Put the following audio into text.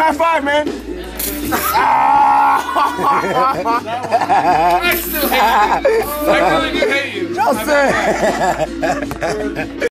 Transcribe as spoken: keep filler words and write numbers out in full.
High five, man. I still hate you. I really do hate you. Joseph.